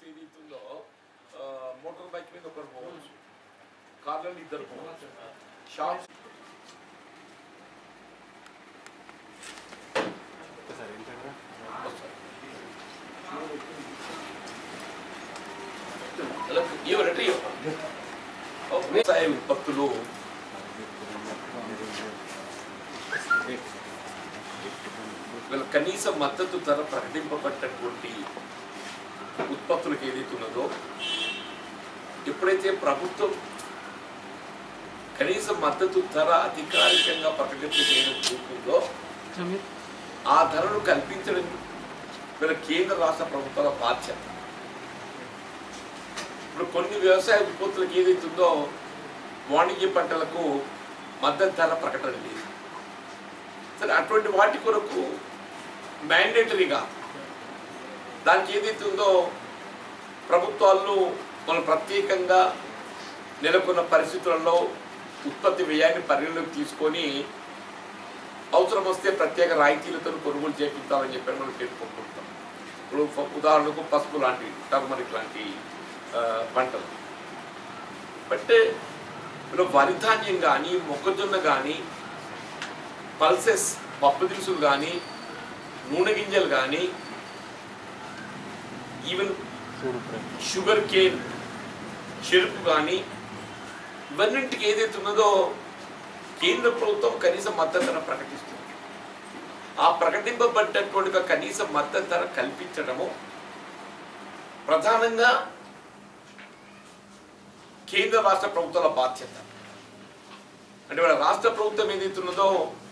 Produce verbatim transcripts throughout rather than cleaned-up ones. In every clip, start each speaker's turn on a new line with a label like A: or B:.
A: ఏదైతుందో motor bike మీద ఒకరు పోవచ్చు, కార్లలో ఇద్దరు పోవచ్చు, షాప్స్ వ్యవసాయ ఉత్పత్తులు వీళ్ళ కనీస మద్దతు ధర ప్రకటింపబడ్డటువంటి ఉత్పత్తులకు ఏదైతున్నదో ఎప్పుడైతే ప్రభుత్వం కనీస మద్దతు ధర అధికారికంగా ప్రకటించడం జరుగుతుందో ఆ ధరను కల్పించడం వీళ్ళ కేంద్ర రాష్ట్ర ప్రభుత్వాల బాధ్యత. ఇప్పుడు కొన్ని వ్యవసాయ ఉత్పత్తులకు ఏదైతుందో వాణిజ్య పంటలకు మద్దతు ధర ప్రకటన లేదు. సరే, అటువంటి వాటి కొరకు మ్యాండేటరీగా దానికి ఏదైతుందో ప్రభుత్వాలను మనం ప్రత్యేకంగా నెలకొన్న పరిస్థితులలో ఉత్పత్తి వ్యయాన్ని పరిగణలోకి తీసుకొని అవసరం వస్తే ప్రత్యేక రాయితీలతో కొనుగోలు చేపిస్తామని చెప్పి మనం పేర్కొంటుంటాం. ఇప్పుడు ఉదాహరణకు పసుపు లాంటి, టర్మరిక్ లాంటి పంటలు. బట్ ఇప్పుడు వరి ధాన్యం కానీ, మొక్కజొన్న కానీ, పల్సెస్ పప్పు దినుసులు కానీ, నూనె గింజలు కానీ, ఈవెన్ షుగర్ కేన్ చెరుకు కానీ, ఇవన్నింటికి ఏదైతే ఉన్నదో కేంద్ర ప్రభుత్వం కనీస మద్దతు ధర ప్రకటిస్తుంది. ఆ ప్రకటింపబడ్డటువంటి కనీస మద్దతు ధర కల్పించడము ప్రధానంగా కేంద్ర రాష్ట్ర ప్రభుత్వాల బాధ్యత. అంటే వాళ్ళ రాష్ట్ర ప్రభుత్వం ఏదైతే ఉన్నదో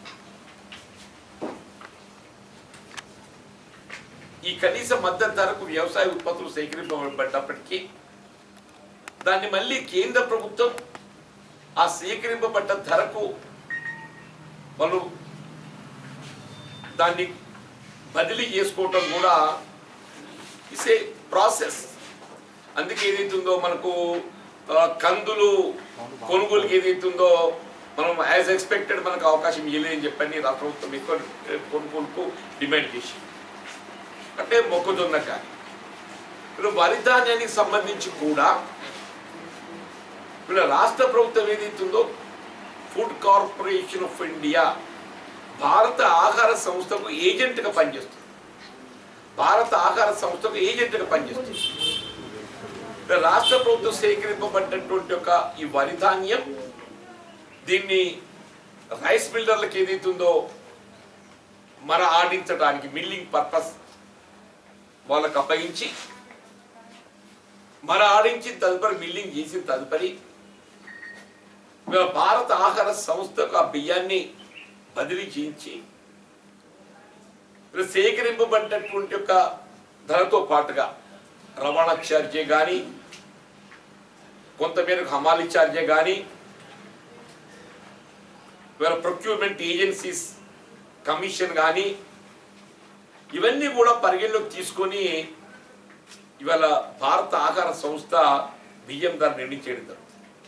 A: ఈ కనీస మద్దతు ధరకు వ్యవసాయ ఉత్పత్తులు సేకరింపబడ్డప్పటికీ దాన్ని మళ్ళీ కేంద్ర ప్రభుత్వం ఆ సేకరింపబడ్డ ధరకు వాళ్ళు దాన్ని బదిలీ చేసుకోవటం కూడా ఇస్ ఏ ప్రాసెస్. అందుకే ఏదైతుందో మనకు కందులు కొనుగోలుకి ఏదైతుందో మనం యాజ్ ఎక్స్పెక్టెడ్ మనకు అవకాశం ఇవ్వలేదని చెప్పని రాష్ట్ర ప్రభుత్వం ఎక్కువ కొనుగోలుకు డిమాండ్ చేసి, అంటే మొక్కజొన్న కానీ ఇప్పుడు వరి ధాన్యానికి సంబంధించి కూడా ఇప్పుడు రాష్ట్ర ప్రభుత్వం ఏదైతుందో ఫుడ్ కార్పొరేషన్ ఆఫ్ ఇండియా భారత ఆహార సంస్థకు ఏజెంట్గా పనిచేస్తుంది. భారత ఆహార సంస్థకు ఏజెంట్గా పనిచేస్తుంది. రాష్ట్ర ప్రభుత్వం సేకరింపబడ్డటువంటి ఒక ఈ వరి ధాన్యం దీన్ని రైస్ మిల్లర్లకు ఏదైతుందో మన ఆడించడానికి మిల్లింగ్ పర్పస్ వాళ్ళకు అప్పగించి మన ఆడించి తదుపరి మిల్లింగ్ చేసిన తదుపరి భారత ఆహార సంస్థకు ఆ బియ్యాన్ని బదిలీ చేయించి సేకరింపబడ్డటువంటి యొక్క ధరతో పాటుగా రవాణా ఛార్జీ కానీ, కొంతమేరకు హమాలీ ఛార్జీ కానీ, ఇవాళ ప్రొక్యూర్మెంట్ ఏజెన్సీస్ కమిషన్ కానీ, ఇవన్నీ కూడా పరిగణలోకి తీసుకొని ఇవాళ భారత ఆహార సంస్థ బియ్యం ధర నిర్ణయించడం జరుగుతుంది.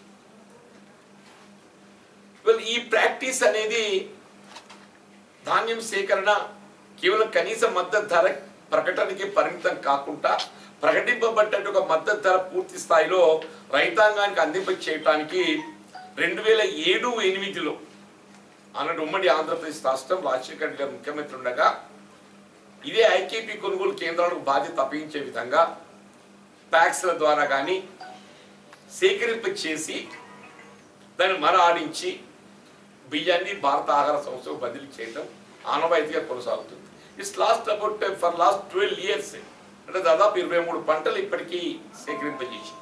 A: ఇవాళ ఈ ప్రాక్టీస్ అనేది ధాన్యం సేకరణ కేవలం కనీస మద్దతు ధర ప్రకటనకి పరిమితం కాకుండా ప్రకటింపబడ్డ ఒక మద్దతు ధర పూర్తి స్థాయిలో రైతాంగానికి అందింప చేయడానికి రెండు వేల ఏడు ఎనిమిదిలో అన్నట్టు ఉమ్మడి ఆంధ్రప్రదేశ్ రాష్ట్రం రాజశేఖర రెడ్డి గారు ముఖ్యమంత్రి ఉండగా ఇదే ఐకేపీ కొనుగోలు కేంద్రాలకు బాధ్యత అప్పగించే విధంగా ప్యాక్స్ల ద్వారా కానీ సేకరింప చేసి దాన్ని మర ఆడించి బియ్యాన్ని భారత ఆహార సంస్థకు బదిలీ చేయడం ఆనవాయితీగా కొనసాగుతుంది. It's last about for last twelve years అంటే దాదాపు ఇరవై మూడు పంటలు ఇప్పటికీ సేకరింపజేసి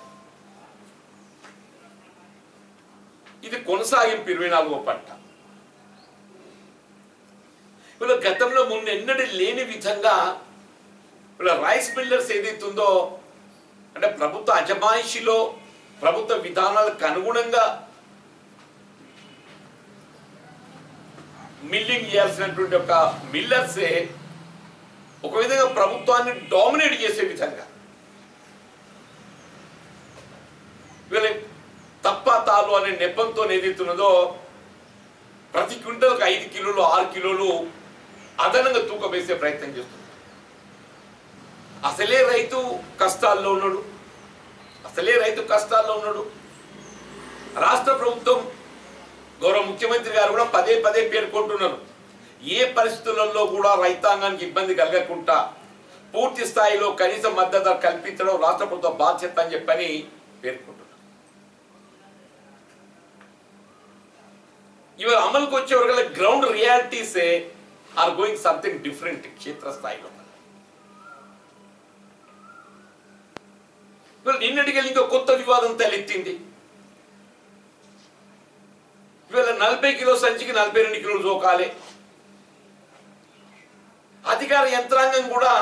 A: ఇది కొనసాగింపు ఇరవై నాలుగో పంట. వీళ్ళ గతంలో మున్నెన్నడూ లేని విధంగా వీళ్ళ రైస్ మిల్లర్స్ ఏదైతుందో అంటే ప్రభుత్వ అజమాయిషిలో ప్రభుత్వ విధానాలకు అనుగుణంగా మిల్లింగ్ చేయాల్సినటువంటి ఒక మిల్లర్సే ఒక విధంగా ప్రభుత్వాన్ని డామినేట్ చేసే విధంగా వీళ్ళ తప్ప తాలు అనే నెపంతో ఏదైతున్నదో ప్రతి క్వింటల్కి ఐదు కిలోలు ఆరు కిలోలు అదనంగా తూకం వేసే ప్రయత్నం చేస్తుంది. అసలే రైతు కష్టాల్లో ఉన్నాడు అసలే రైతు కష్టాల్లో ఉన్నాడు రాష్ట్ర ప్రభుత్వం గౌరవ ముఖ్యమంత్రి గారు కూడా పదే పదే పేర్కొంటున్నారు ఏ పరిస్థితులలో కూడా రైతాంగానికి ఇబ్బంది కలగకుండా పూర్తి స్థాయిలో కనీస మద్దతు కల్పించడం రాష్ట్ర ప్రభుత్వ బాధ్యత అని చెప్పని పేర్కొంటున్నారు ఇవాళ అమలుకు వచ్చే వరకు గ్రౌండ్ రియాలిటీసే ఆర్ గోయింగ్ సంథింగ్ డిఫరెంట్ క్షేత్రస్థాయిలో నిన్నటికి ఇంకో కొత్త వివాదం తలెత్తింది ఇవాళ నలభై కిలో సంచికి నలభై రెండు కిలోలు జోకాలి అధికార యంత్రాంగం కూడా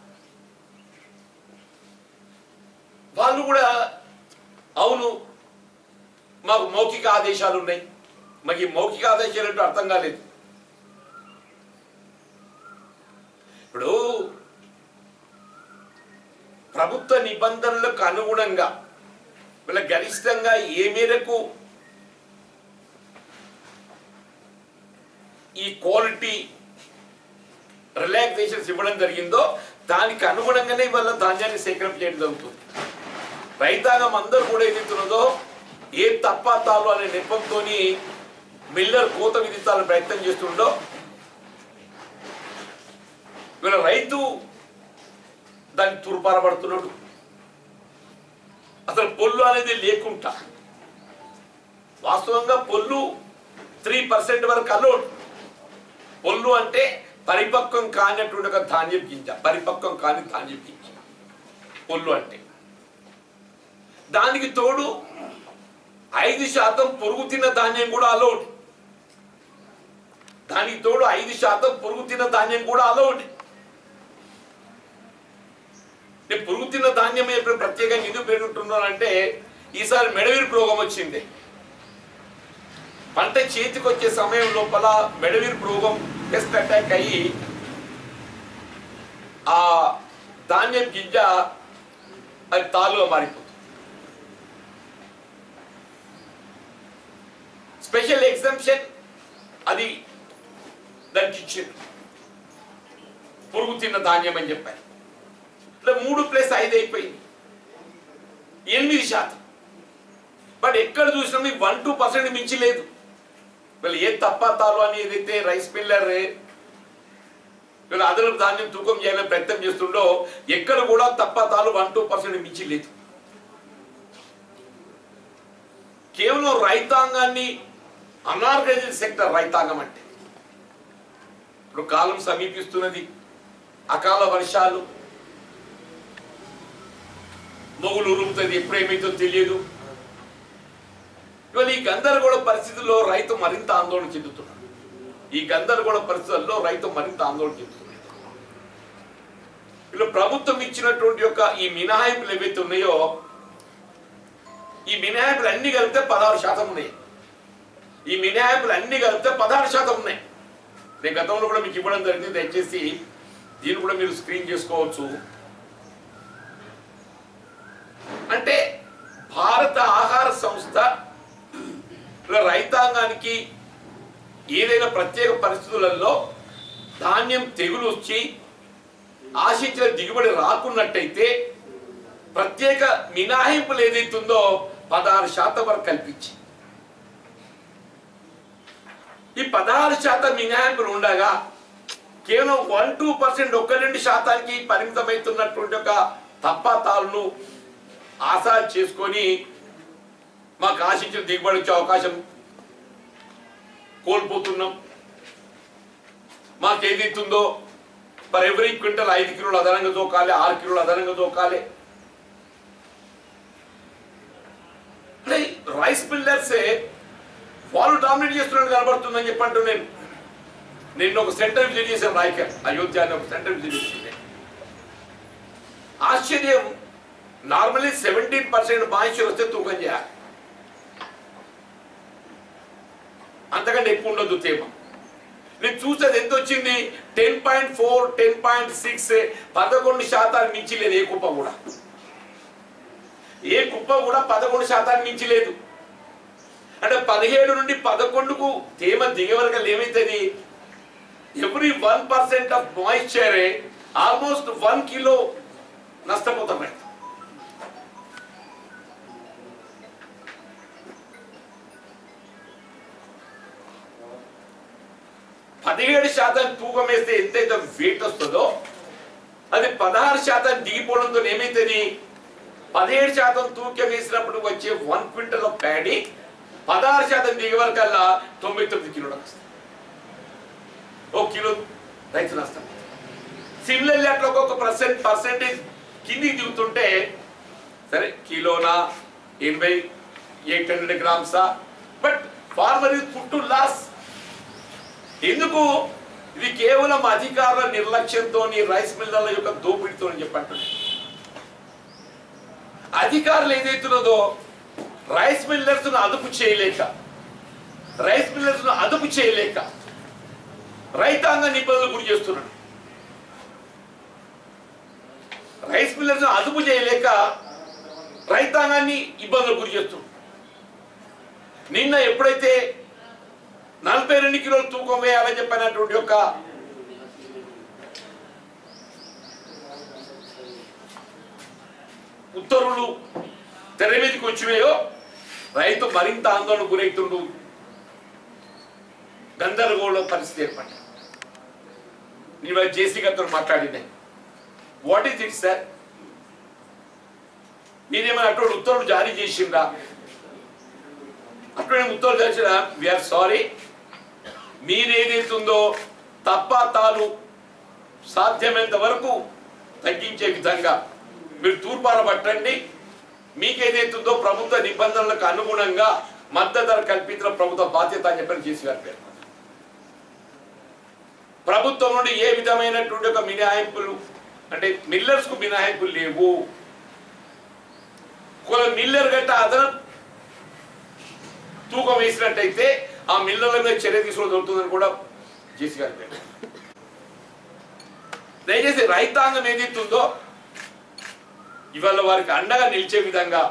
A: వాళ్ళు కూడా అవును మాకు మౌఖిక ఆదేశాలు ఉన్నాయి మాకు ఈ మౌఖిక ఆదేశాలు ఏంటో అర్థం కాలేదు ఇప్పుడు ప్రభుత్వ నిబంధనలకు అనుగుణంగా వీళ్ళ గరిష్టంగా ఏ మేరకు ఈ క్వాలిటీ రిలాక్సేషన్స్ ఇవ్వడం జరిగిందో దానికి అనుగుణంగానే వాళ్ళ ధాన్యాన్ని సేకరణ చేయడం జరుగుతుంది రైతాంగం అందరూ కూడా ఏదైతున్నదో ఏ తప్పాతాలు అనే నెపంతో మిల్లర్ కోత విధించాలని ప్రయత్నం చేస్తుండో వీళ్ళ రైతు దాన్ని తూర్పారబడుతున్నాడు అసలు పొల్లు అనేది లేకుండా వాస్తవంగా పొల్లు త్రీ పర్సెంట్ వరకు అలౌడ్ పొల్లు అంటే పరిపక్వం కానటువంటి ఒక ధాన్యం గింజ పరిపక్వం కాని ధాన్యం గింజ పొల్లు అంటే దానికి తోడు ఐదు శాతం పురుగు తిన్న ధాన్యం కూడా అలౌడ్ దానికి తోడు ఐదు శాతం పురుగు తిన్న ధాన్యం కూడా అలౌడ్ నేను పురుగు తిన్న ధాన్యం ఎప్పుడు ప్రత్యేకంగా ఎందుకు పెరుగుతున్నానంటే ఈసారి మెడవీరు రోగం వచ్చింది పంట చేతికి వచ్చే సమయం లోపల మెడవీరు రోగం పెస్ట్ అటాక్ అయ్యి ఆ ధాన్యం గింజ అది తాలుగా మారిపోతుంది స్పెషల్ ఎగ్జామ్షన్ అది దానికి ఇచ్చింది పురుగు తిన్న ధాన్యం అని చెప్పారు ఇట్లా మూడు ప్లస్ ఐదు అయిపోయింది ఎనిమిది శాతం బట్ ఎక్కడ చూసినా మీకు వన్ టూ పర్సెంట్ మించి లేదు వీళ్ళు ఏ తప్పాతాలు అని ఏదైతే రైస్ మిల్లర్ వీళ్ళు అదనపు ధాన్యం తూకం చేయాలని ప్రయత్నం చేస్తుండో ఎక్కడ కూడా తప్పాతాలు వన్ టూ పర్సెంట్ మించి లేదు కేవలం రైతాంగాన్ని అనార్గనైజ్డ్ సెక్టర్ రైతాంగం అంటే ఇప్పుడు కాలం సమీపిస్తున్నది అకాల వర్షాలు మొగులు ఉరుముతుంది ఎప్పుడేమైతో తెలియదు ఇవాళ ఈ గందరగోళ పరిస్థితుల్లో రైతు మరింత ఆందోళన చెందుతున్నాడు ఈ గందరగోళ పరిస్థితుల్లో రైతు మరింత ఆందోళన చెందుతున్నాడు ఇలా ప్రభుత్వం ఇచ్చినటువంటి యొక్క ఈ మినహాయింపులు ఏవైతే ఉన్నాయో ఈ మినహాయింపులు అన్ని కలిపితే పదహారు శాతం ఉన్నాయి ఈ మినహాయింపులు అన్ని కలిపితే పదహారు శాతం ఉన్నాయి నేను గతంలో కూడా మీకు ఇవ్వడం జరిగింది దయచేసి దీన్ని కూడా మీరు స్క్రీన్ చేసుకోవచ్చు అంటే భారత ఆహార సంస్థ రైతాంగానికి ఏదైనా ప్రత్యేక పరిస్థితులలో ధాన్యం తెగులు వచ్చి ఆశించిన దిగుబడి రాకున్నట్టయితే ప్రత్యేక మినహాయింపులు ఏదైతుందో పదహారు శాతం వరకు కల్పించి ఈ పదహారు శాతం మినహాయింపులు ఉండగా కేవలం వన్ టూ పర్సెంట్ ఒక రెండు శాతానికి పరిమితమవుతున్నటువంటి ఒక తప్పాతాలను ఆశా చేసుకొని మాకు ఆశించిన దిగుబడి వచ్చే అవకాశం కోల్పోతున్నాం మాకు ఏదైతుందో ఫర్ ఎవ్రీ క్వింటల్ ఐదు కిలోలు అదనంగా దోకాలి ఆరు కిలోలు అదనంగా దోకాలి రైస్ మిల్లర్సే వాళ్ళు డామినేట్ చేస్తున్నట్టు కనబడుతుందని చెప్పంటూ నేను నేను ఒక సెంటర్ విజిట్ చేశాను రాయకర్ అయోధ్య అని ఒక సెంటర్ విజిట్ చేసింది ఆశ్చర్యం నార్మల్లీ సెవెంటీన్ పర్సెంట్ మాయిశ్చర్ వస్తే తూకం చేయాలి అంతకంటే ఎక్కువ ఉండదు తేమ నేను చూసేది ఎంత వచ్చింది ten point four ten point six పదకొండు శాతానికి మించి లేదు ఏ కుప్ప కూడా ఏ కుప్ప కూడా పదకొండు శాతానికి మించి లేదు అంటే పదిహేడు నుండి పదకొండుకు తేమ దిగే వరకు ఏమైతుంది every one percent of moisture almost one kilo నష్టపోతాం రైతు. పదిహేడు శాతం తూకం వేస్తే ఎంతైతే వెయిట్ వస్తుందో అది పదహారు శాతం దిగిపోవడంతో ఏమైతుంది, పదిహేడు శాతం తూకం వేసినప్పుడు వచ్చే వన్ క్వింటల్ ప్యాడీ పదహారు శాతం దిగే వరకల్లా తొంభై తొమ్మిది కిలోలు వస్తుంది. ఒక కిలో రైతు నష్టం. సిమిలర్లీ అట్లా ఒక్కొక్క పర్సెంట్ పర్సెంటేజ్ కిందికి దిగుతుంటే సరే కిలోనా ఎనభై ఎయిట్ హండ్రెడ్ గ్రామ్సా, but farmer is put to loss. ఎందుకు? ఇది కేవలం అధికారుల నిర్లక్ష్యంతో రైస్ మిల్లర్ల యొక్క దోపిడితో అని చెప్పంటున్నాను. అధికారులు ఏదైతున్నదో రైస్ మిల్లర్స్ అదుపు చేయలేక రైస్ మిల్లర్స్ అదుపు చేయలేక రైతాంగాన్ని ఇబ్బందులు గురి చేస్తున్నాడు. రైస్ మిల్లర్స్ అదుపు చేయలేక రైతాంగాన్ని ఇబ్బందులు గురి చేస్తున్నాడు. నిన్న ఎప్పుడైతే నలభై రెండు కిలోలు తూకం వేయాలని చెప్పినటువంటి యొక్క ఉత్తర్వులు తెర మీదకి వచ్చినాయో రైతు మరింత ఆందోళన గురవుతుండు, గందరగోళ పరిస్థితి ఏర్పడింది. నేను జేసీ గారితో మాట్లాడినాయి. వాట్ ఈస్ ఇట్ సార్, మీరేమైనా అటువంటి ఉత్తర్వులు జారీ చేసిందా? అటువంటి ఉత్తర్వులు చేసినా వీఆర్ సారీ, మీరేదైతుందో తప్ప తాను సాధ్యమైనంత వరకు తగ్గించే విధంగా మీరు తూర్పార పట్టండి. మీకేదైతుందో ప్రభుత్వ నిబంధనలకు అనుగుణంగా మద్దతు ధర కల్పించడం ప్రభుత్వ బాధ్యత అని చెప్పని చేసి గారి పేరు. ప్రభుత్వం నుండి ఏ విధమైనటువంటి ఒక మినహాయింపులు అంటే మిల్లర్స్ కు మినహాయింపులు లేవు. మిల్లర్ గట్ట అదనం తూకం వేసినట్టయితే ఆ మిల్లర్ల మీద చర్య తీసుకోవడం జరుగుతుందని కూడా జేసీ గారి పేరు. దయచేసి రైతాంగం ఏదైతుందో ఇవాళ వారికి అండగా నిలిచే విధంగా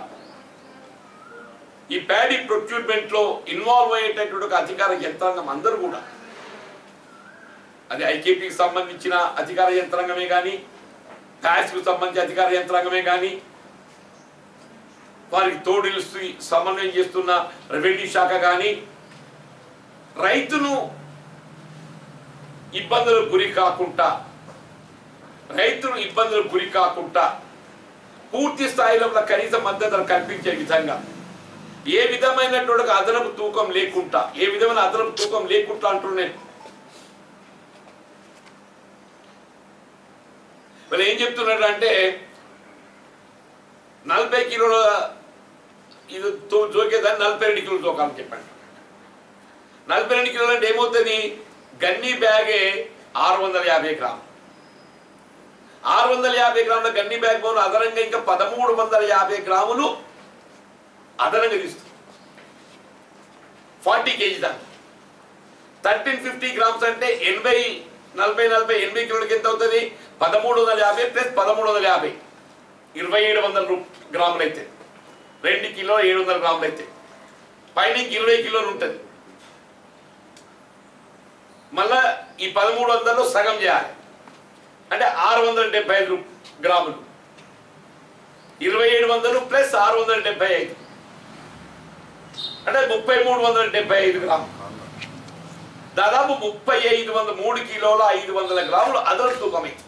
A: ఈ ప్యాడీ ప్రొక్యూర్మెంట్ లో ఇన్వాల్వ్ అయ్యేటటువంటి ఒక అధికార యంత్రాంగం అందరూ కూడా, అది ఐకేపీకి సంబంధించిన అధికార యంత్రాంగమే కానీ ప్యాస్కు సంబంధించిన అధికార యంత్రాంగమే కానీ వారికి తోడు సమన్వయం చేస్తున్న రెవెన్యూ శాఖ కానీ రైతును ఇబ్బందులకు గురి కాకుండా రైతును ఇబ్బందులకు గురి కాకుండా పూర్తి స్థాయిలో కనీస మద్దతు కల్పించే విధంగా ఏ విధమైనటువంటి అదనపు తూకం లేకుండా ఏ విధమైన అదనపు తూకం లేకుండా అంటున్నాను. వాళ్ళు ఏం చెప్తున్నాడు అంటే నలభై కిలోల ఇది జోకేదాన్ని నలభై రెండు కిలోలు తూకాలని చెప్పండి. నలభై రెండు కిలోలు అంటే ఏమవుతుంది, గన్నీ బ్యాగే ఆరు వందల యాభై గ్రాములు ఆరు వందల యాభై గ్రాముల గన్ని బ్యాగ్ బౌల్ అదనంగా ఇంకా పదమూడు వందల యాభై గ్రాములు అదనంగా తీస్తుంది. ఫార్టీ కేజీ దాన్ని థర్టీన్ ఫిఫ్టీ గ్రామ్స్ అంటే ఎనభై నలభై నలభై ఎనభై కిలోలకి ఎంత అవుతుంది, పదమూడు వందల యాభై ప్లస్ పదమూడు వందల యాభై ఇరవై ఏడు వందల గ్రాములు అయితే రెండు కిలో ఏడు వందల గ్రాములు అయితే పైన ఇరవై కిలోలు ఉంటుంది. మళ్ళా ఈ పదమూడు వందలు సగం చేయాలి అంటే ఆరు వందల డెబ్బై ఐదు గ్రాములు ఇరవై ఏడు వందలు ప్లస్ ఆరు వందల డెబ్బై ఐదు అంటే ముప్పై మూడు వందల డెబ్బై ఐదు గ్రాములు, దాదాపు ముప్పై ఐదు వందల మూడు కిలోల ఐదు వందల గ్రాములు అదనపు తూకం అవుతుంది.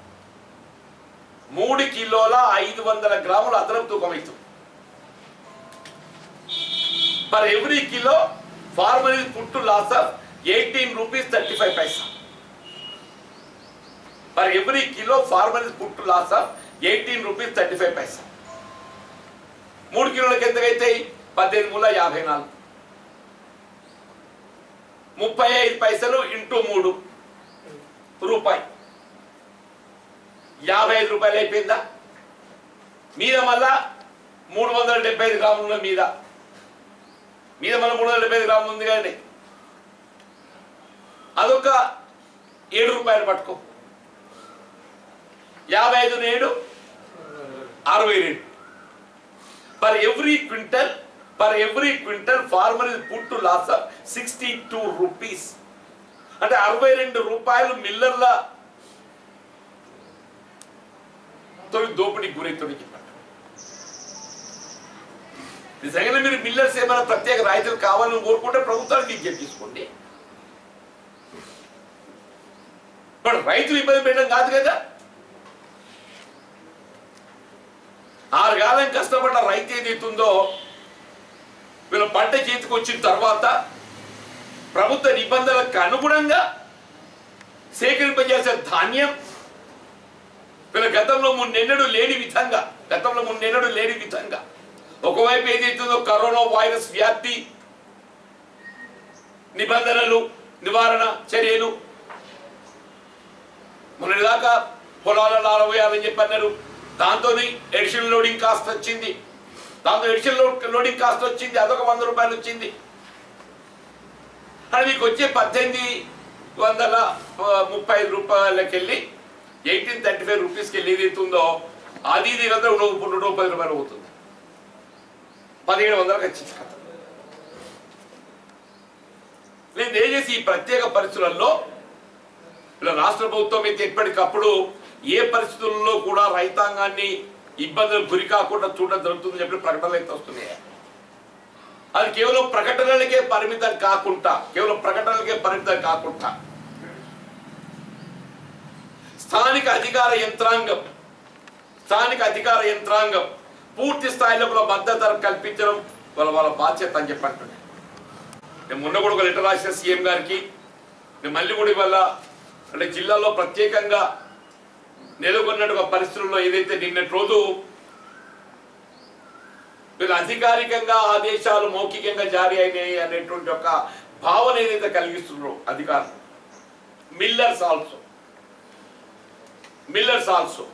A: మూడు కిలోల ఐదు వందల గ్రాములు అదనపు తూకం అవుతుంది. Per every kilo farmer is put to loss of eighteen rupees thirty five paisa. Per every kilo farmer is put to loss of eighteen rupees thirty-five paisa. మూడు కిలోలకి ఎంత అవుతాయి, పద్దెనిమిది మూల యాభై నాలుగు ముప్పై ఐదు పైసలు ఇంటూ మూడు రూపాయి యాభై ఐదు రూపాయలు అయిపోయిందా. మీద మళ్ళా మూడు వందల డెబ్బై ఐదు గ్రాముల మీద మీద మళ్ళీ మూడు వందల డెబ్బై ఐదు గ్రాములు ఉంది కానీ అదొక ఏడు రూపాయలు పట్టుకో, యాభై ఐదు నేడు అరవై రెండు. Per every quintal per every quintal farmer is put to loss of sixty two rupees. అంటే అరవై రెండు రూపాయలు మిల్లర్ల మొత్తం దోపిడీకి గురవుతుందని చెప్పారు. నిజంగానే మీరు మిల్లర్స్ ఏమైనా ప్రత్యేక రాయితీలు కావాలని కోరుకుంటే ప్రభుత్వానికి విజ్ఞప్తి తీసుకోండి. మరి రైతులు ఇబ్బంది పెట్టడం కాదు కదా. ఆరు కాలం కష్టపడ్డ రైతు ఏదైతుందో వీళ్ళ పంట చేతికి వచ్చిన తర్వాత ప్రభుత్వ నిబంధనలకు అనుగుణంగా సేకరింపజేసే ధాన్యం వీళ్ళ గతంలో మున్నెన్నడూ లేని విధంగా గతంలో మున్నెన్నడూ లేని విధంగా ఒకవైపు ఏదైతుందో కరోనా వైరస్ వ్యాప్తి నిబంధనలు నివారణ చర్యలు మొన్నటిదాకా పొలాలలో ఆరవేయాలని చెప్పి అన్నారు. దాంతో ఎడిషనల్ లోడింగ్ కాస్ట్ వచ్చింది. దాంతో ఎడిషనల్ లోడింగ్ కాస్ట్ వచ్చింది అదొక వంద రూపాయలు వచ్చింది. అని మీకు వచ్చే పద్దెనిమిది వందల ముప్పై ఐదు రూపాయలకి వెళ్ళి ఎయిటీన్ థర్టీ ఫైవ్ రూపీస్కి వెళ్ళి ఏదైతుందో అది ఇది కదా నూట నూట పది రూపాయలు అవుతుంది. పదిహేడు వందలకు వచ్చింది కదా. నేను దయచేసి ఈ ప్రత్యేక పరిస్థితులలో ఇలా రాష్ట్ర ప్రభుత్వం అయితే ఎప్పటికప్పుడు ఏ పరిస్థితుల్లో కూడా రైతాంగాన్ని ఇబ్బందులు గురి కాకుండా చూడడం జరుగుతుందని చెప్పి ప్రకటనలు అయితే వస్తున్నాయి. అది కేవలం ప్రకటనలకే పరిమితం కాకుండా కేవలం ప్రకటనలకే పరిమితం కాకుండా స్థానిక అధికార యంత్రాంగం స్థానిక అధికార యంత్రాంగం పూర్తి స్థాయిలో కూడా మద్దతు ధర కల్పించడం వాళ్ళ వాళ్ళ బాధ్యత అని చెప్పి అంటున్నాను. నేను మొన్న కూడా ఒక లెటర్ రాసిన సీఎం గారికి. నేను మళ్ళీ కూడా ఇవాళ అంటే జిల్లాలో ప్రత్యేకంగా నెలకొన్నట్టుగా పరిస్థితుల్లో ఏదైతే నిన్నటి రోజు వీళ్ళు అధికారికంగా ఆదేశాలు మౌఖికంగా జారీ అయినాయి అనేటువంటి ఒక భావన ఏదైతే కలిగిస్తున్నారో అధికారులు మిల్లర్స్ ఆల్సో మిల్లర్స్ ఆల్సో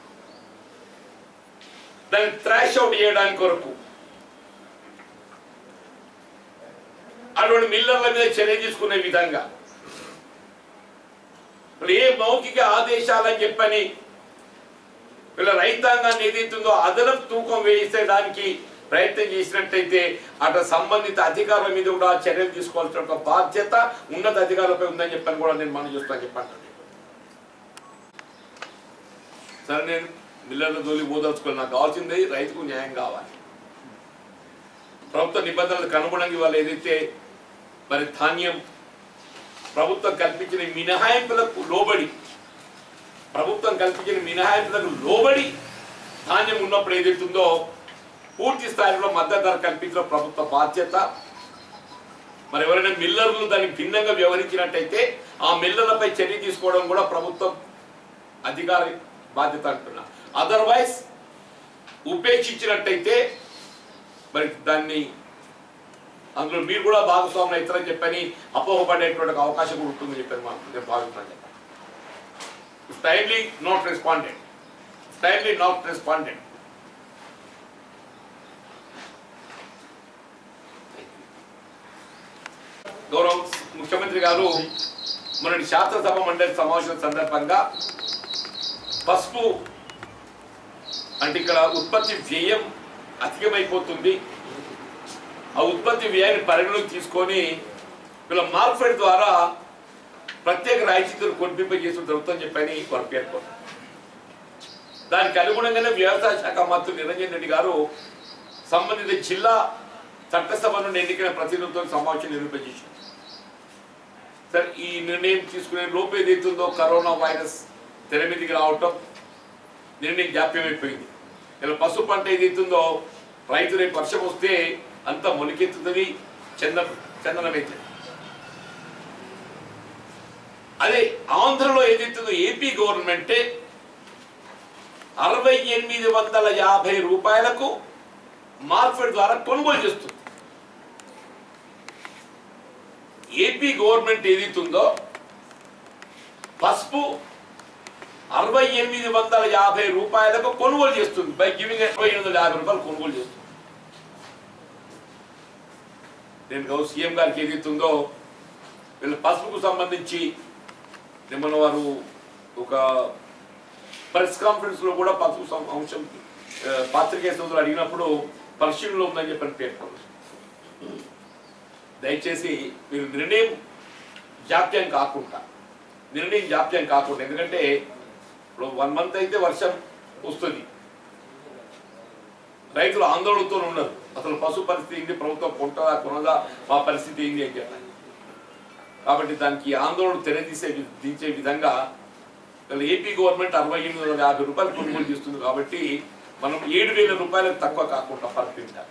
A: దాన్ని థ్రాష్ అవుట్ చేయడానికి కొరకు అటువంటి మిల్లర్ల మీద చర్య తీసుకునే విధంగా ఏ మౌఖిక ఆదేశాలని చెప్పని వీళ్ళ రైతాంగాన్ని ఏదైతుందో అదనపు తూకం వేసేయడానికి ప్రయత్నం చేసినట్టయితే అటు సంబంధిత అధికారుల మీద కూడా చర్యలు తీసుకోవాల్సిన ఒక బాధ్యత ఉన్నత అధికారులపై ఉందని చెప్పని కూడా నేను మనం చూస్తాను చెప్పండి. సరే నేను మిల్లర్ల జోలికి పోదలుచుకోవాలి. నాకు కావాల్సింది రైతుకు న్యాయం కావాలి. ప్రభుత్వ నిబంధనలకు అనుగుణంగా వాళ్ళు ఏదైతే మరి ధాన్యం ప్రభుత్వం కల్పించిన మినహాయింపులకు లోబడి ప్రభుత్వం కల్పించిన మినహాయింపులకు లోబడి ధాన్యం ఉన్నప్పుడు ఏదైతుందో పూర్తి స్థాయిలో మద్దతు ధర కల్పించడం ప్రభుత్వ బాధ్యత. మరి ఎవరైనా మిల్లర్లు దానికి భిన్నంగా వ్యవహరించినట్టయితే ఆ మిల్లర్లపై చర్య తీసుకోవడం కూడా ప్రభుత్వం అధికారి బాధ్యత అంటున్నా. అదర్వైజ్ ఉపేక్షించినట్టయితే మరి దాన్ని అందులో మీరు కూడా భాగస్వాములు అవుతారని చెప్పని అపోహపడేటువంటి అవకాశం కూడా ఉంటుందని చెప్పని నేను భావిస్తున్నాను. Timely not responded. Timely not responded. గౌరవ ముఖ్యమంత్రి గారు మొన్నటి శాసనసభ మండలి సమావేశం సందర్భంగా పసుపు అంటే ఇక్కడ ఉత్పత్తి వ్యయం అధికమైపోతుంది, ఆ ఉత్పత్తి వ్యయాన్ని పరిగణలోకి తీసుకొని వీళ్ళ మార్కెట్ ద్వారా ప్రత్యేక రాయితీలు కొనిపింపజేసిన జరుగుతుందని చెప్పని వారు పేర్కొన్నారు. దానికి అనుగుణంగానే వ్యవసాయ శాఖ మంత్రి నిరంజన్ రెడ్డి గారు సంబంధిత జిల్లా చట్టసభ నుండి ఎన్నికైన ప్రతినిధులతో సమావేశం నిర్వహించారు. సరే ఈ నిర్ణయం తీసుకునే లోపు ఏదైతుందో కరోనా వైరస్ తెర మీదకి రావటం నిర్ణయం జాప్యమైపోయింది. ఇలా పసుపు పంట ఏదైతుందో రైతు రేపు వర్షం వస్తే అంతా మొలికెత్తుతుంది, చంద చందనమైతుంది. అదే ఆంధ్రలో ఏదైతుందో ఏపీ గవర్నమెంటే అరవై ఎనిమిది వందల యాభై రూపాయలకు మార్కెట్ ద్వారా కొనుగోలు చేస్తుంది. ఏపీ గవర్నమెంట్ ఏదైతుందో పసుపు అరవై ఎనిమిది వందల యాభై రూపాయలకు కొనుగోలు చేస్తుంది. బై గివింగ్ అరవై ఎనిమిది వందల యాభై రూపాయలు కొనుగోలు చేస్తుంది. నేను సీఎం గారికి ఏదైతుందో వీళ్ళ పసుపుకు సంబంధించి నిన్న వారు ఒక ప్రెస్ కాన్ఫరెన్స్ లో కూడా పసుపు అంశం పాత్రికేయ సోదరులు అడిగినప్పుడు పరిశీలనలో ఉందని చెప్పని పేర్కొన్నారు. దయచేసి మీరు నిర్ణయం జాప్యం కాకుండా నిర్ణయం జాప్యం కాకుండా ఎందుకంటే ఇప్పుడు వన్ మంత్ అయితే వర్షం వస్తుంది. రైతులు ఆందోళనతో ఉన్నారు, అసలు పశు పరిస్థితి ఏంటి, ప్రభుత్వం కొంటదా కొనదా, మా పరిస్థితి ఏంటి అని చెప్పాలి. కాబట్టి దానికి ఆందోళన తెరదీసే దించే విధంగా ఏపీ గవర్నమెంట్ అరవై ఎనిమిది వందల యాభై రూపాయలు కొనుగోలు చేస్తుంది. కాబట్టి మనం ఏడు వేల రూపాయలకు తక్కువ కాకుండా పర్ క్వింటాల్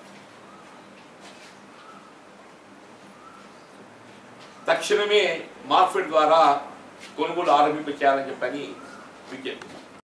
A: తక్షణమే మార్కెట్ ద్వారా కొనుగోలు ఆరంభించాలని చెప్పని విజ్ఞప్తి.